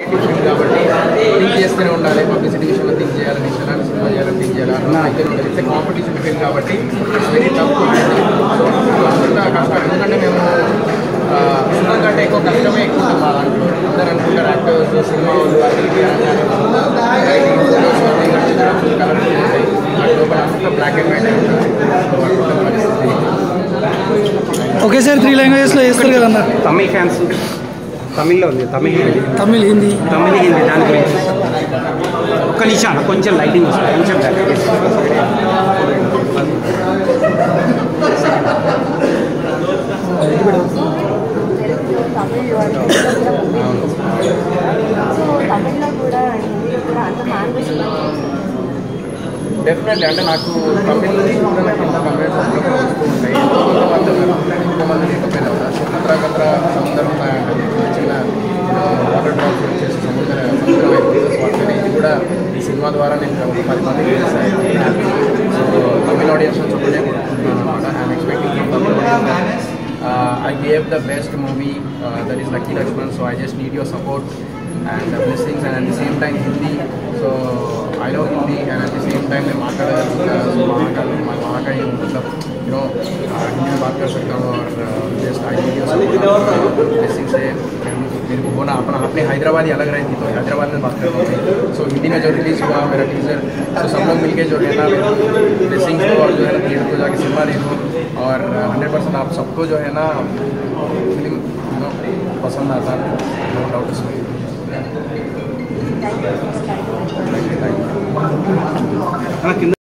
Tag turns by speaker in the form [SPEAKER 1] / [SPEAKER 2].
[SPEAKER 1] Attractive film కాబట్టి think చేస్తూనే ఉండాలి, పబ్లిసిటీ విషయంలో థింక్ చేయాలి, నెక్స్ట్ ఎలాంటి సినిమా చేయాలని థింక్ చేయాలి అన్న అయితే ఉంటుంది. ఇట్స్ కాంపిటీషన్ ఫిల్మ్ కాబట్టి ఇట్స్ వెరీ టఫ్. అంతా కష్టం, ఎందుకంటే మేము సినిమా కంటే ఎక్కువ కష్టమే ఎక్కువ ఉంటుంది మా దాంట్లో. అందరూ అనుకుంటారు యాక్టర్స్ సినిమా వాళ్ళు కలర్ఫుల్ ఉంటాయి, అటు లోపల అంతా బ్లాక్ అండ్ వైట్ ఉంటుంది పరిస్థితి.
[SPEAKER 2] ఓకే సార్, 3 లాంగ్వేజెస్లో చేస్తారు కదన్నా.
[SPEAKER 3] తమిళ్ ఫ్యాన్స్ తమిళ్లో ఉంది, తమిళ్ హిందీ
[SPEAKER 2] హిందీ
[SPEAKER 3] దాని గురించి ఒక్క నిమిషం కొంచెం లైటింగ్ వస్తుంది, కొంచెం
[SPEAKER 1] డెఫినెట్లీ. అంటే నాకు తమిళ్ కూడా కింద కమెంట్స్ వస్తూ ఉంటాయి. కొంతమంది లేకపోయినా కూడా కత్ర సముద్రం ఉన్నాయంటే చిన్న వాటర్ డ్రాప్స్ వచ్చేసి సముద్రం అయిపోతుంది. ఇది కూడా ఈ సినిమా ద్వారా నేను ఒక 10 మందికి తెలిసాను. సో తమిళ ఆడియన్స్ నుంచి ఒకటే కోరుకుంటున్నాను అనమాట. I'm expecting Tamil audience. I gave the best movie, that is Lucky Lakshman, so I just need your support and blessings, and at the same time Hindi. So I know Hindi, and at the same time मैं महाकाल मतलब हिंदी में बात कर सकता हूँ, और just I need your support blessing से मेरे को होना अपने हैदराबादी अलग रहती तो हैदराबाद में बात करता हूँ. सो हिंदी में जो रिलीज़ हुआ मेरा टीजर, तो सब लोग मिलके जो है ना ब्लेसिंग को और जो है ना थिएटर को जाके सिनेमा देखो, और 100% आप सबको जो है ना फिल्म पसंद आता है, नो डाउट इसमें.